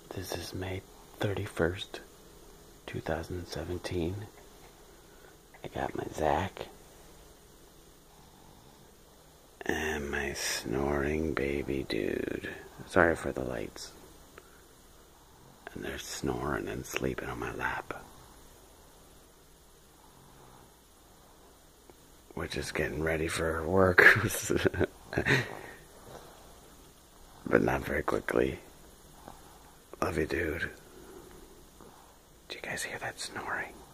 This is May 31st, 2017. I got my Zach and my snoring baby dude. Sorry for the lights. And they're snoring and sleeping on my lap. We're just getting ready for work. But not very quickly. Love you, dude. Did you guys hear that snoring?